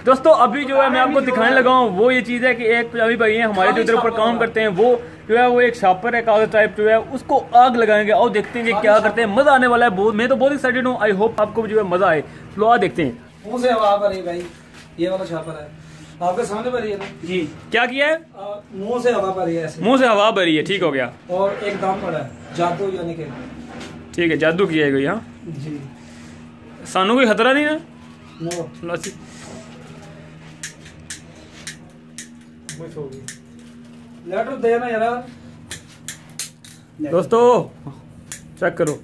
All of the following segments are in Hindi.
दोस्तों अभी जो है मैं आपको दिखाने लगा हूँ वो ये चीज़ है कि एक पंजाबी भाई हैं हमारे जो इधर ऊपर काम करते हैं, वो जो है वो एक शापर है कागज टाइप जो है उसको आग लगाएंगे और देखते हैं कि क्या करते हैं। मजा आने वाला है बहुत, मैं तो बहुत एक्साइटेड हूँ। आई होप आपको जो है मजा आए। चलो आ देखते हैं। मुंह से हवा भरी भाई, ये वाला शापर है आपके सामने भरी है ना जी। क्या किया है? मुंह से हवा भरी है, ऐसे मुंह से हवा भरी है, ठीक हो गया। और एक दाम पड़ा है जादू, यानी कि ठीक है, जादू किया है कोई? हाँ जी, सानू कोई खतरा नहीं है? नो लेटर देना यार। दोस्तों चेक करो।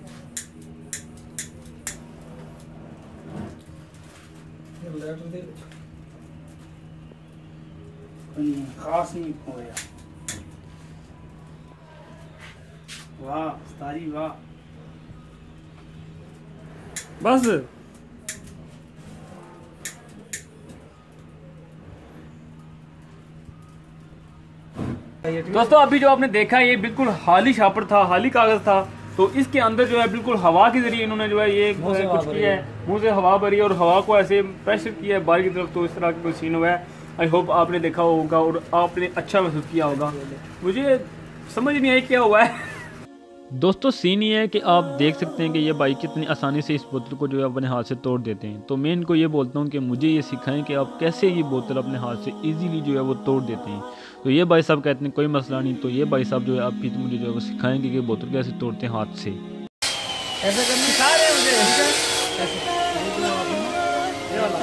लेटर दे, खास नहीं हो गया। वाह तारी वाह। बस दोस्तों अभी जो आपने देखा ये बिल्कुल हाली शापर था, हाली कागज था। तो इसके अंदर जो है बिल्कुल हवा के जरिए इन्होंने जो है ये कुछ किया है, मुंह से हवा भरी और हवा को ऐसे प्रेशर किया है बाहर की तरफ। तो इस तरह का कोई सीन हुआ है। आई होप आपने देखा होगा और आपने अच्छा महसूस किया होगा। मुझे समझ नहीं आई क्या हुआ है। दोस्तों सीन ये है कि आप देख सकते हैं कि ये भाई कितनी आसानी से इस बोतल को जो है अपने हाथ से तोड़ देते हैं। तो मैं इनको ये बोलता हूँ कि मुझे ये सिखाएं कि आप कैसे ये बोतल अपने हाथ से इजीली जो है वो तोड़ देते हैं। तो ये भाई साहब कहते हैं कोई मसला नहीं। तो ये भाई साहब जो है आप भी मुझे जो है वो सिखाएंगे कि बोतल कैसे तोड़ते हैं हाथ से। ऐसा करना सिखा रहे हैं मुझे, ये वाला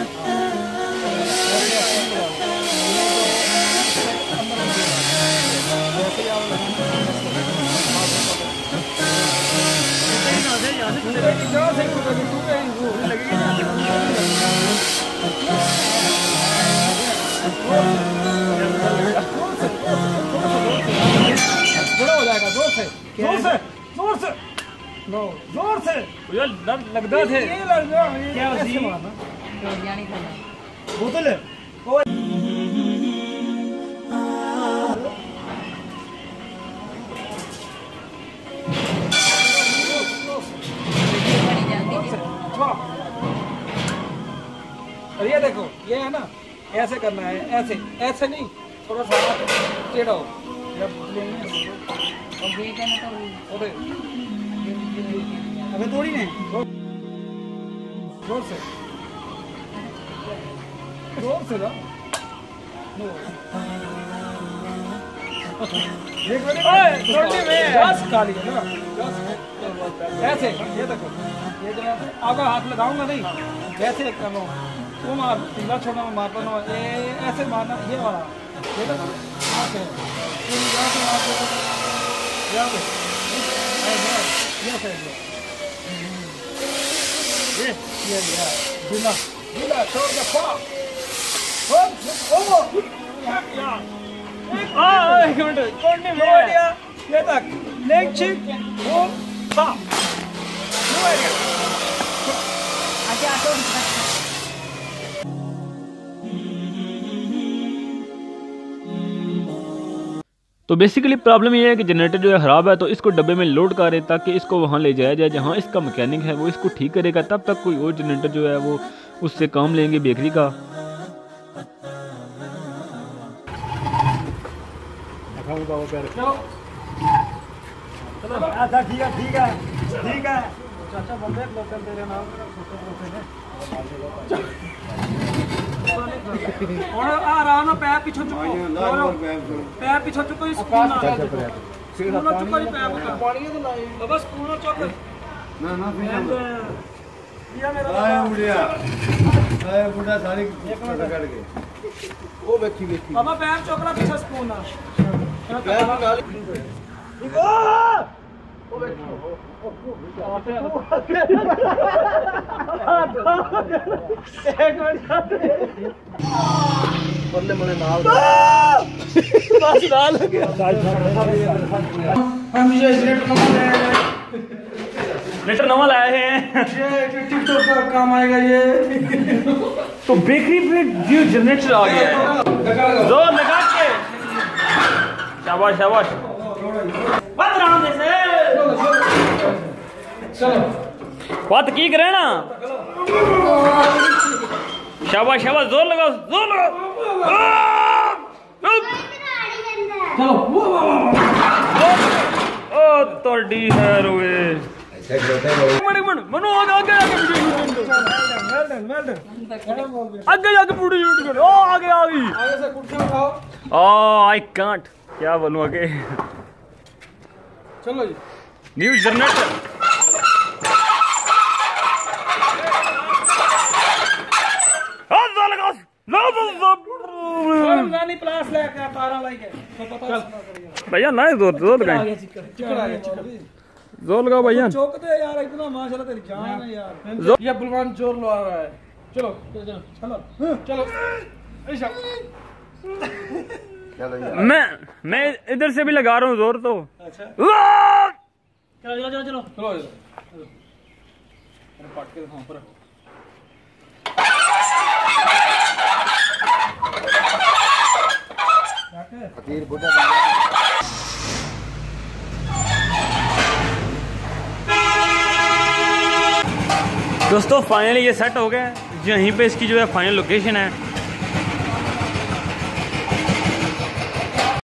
बड़ा हो जाएगा। जोर से जोर से जोर से जोर से लगता थे ये लग गया। क्या ऐसे मारना बोतल है। और ये देखो, ये है ना, ऐसे करना है, ऐसे ऐसे नहीं, थोड़ा सा टेढ़ा हो। अबे थोड़ी नहीं, जोर से ना। एक मिनट बस काली है ना, ऐसे ये देखो, ये जो आगे हाथ लगाऊंगा नहीं, वैसे करना। तुम मार पीला छोड़ना, मारना ना, ये ऐसे मारना। ये वाला ये देखो, छोड़ दे। एक मिनट ये तक लेग चिक तो बेसिकली प्रॉब्लम ये है कि जनरेटर जो है ख़राब है। तो इसको डब्बे में लोड करें ताकि इसको वहाँ ले जाया जाए जहाँ इसका मैकेनिक है वो इसको ठीक करेगा। तब तक कोई और जनरेटर जो है वो उससे काम लेंगे बेकरी का। ठीक है चाचा बंदे लोकल तेरे नाम और आराम से पैर पीछे चुको, पैर पीछे चुको, स्पून ना चुको, पानी तो लाए बस स्पून चुक ना ये मेरा आए बुढ़ा सारी काट के वो बैठी बाबा पैर चोकरा पीछे स्पून ना पैर निकाल ओ बैठो एक मिनट बल्ले मने नाल बस नाल हो गया। हम ये जनरेटर नवा लाए हैं, ये टिकटॉक पर काम आएगा ये। तो बेकरी पे ये जनरेटर आ गया है। जोर लगा के शाबाश शाबाश। बंद रहा से चलो बात की करे ना शाबाश शाबाश, जोर लगाओ जोर लगाओ। चलो ओ तोड़ी है रोए। मनो आगे आगे आगे आगे पूरी शूट करो। ओ आगे आ गई। आगे से कुर्सी उठाओ। आई कांट, क्या बोलूं आगे। चलो जी न्यूज जनरेटर। रानी प्लास लेके आ, तारा लेके तो पता भैया ना जोर जोर लगाए, चिकन आ गया चिकन। जोर लगाओ भैया। चौकते यार इतना माशाल्लाह तेरी जान है यार। ये बलवान जोर लगा रहा है। चलो चलो चलो ऐसा। मैं इधर से भी लगा रहा हूँ जोर तो। अच्छा चलो चलो चलो चलो चलो पट के दिखाओ पर। दोस्तों फाइनली ये सेट हो गया। यहीं पे इसकी जो है फाइनल लोकेशन है।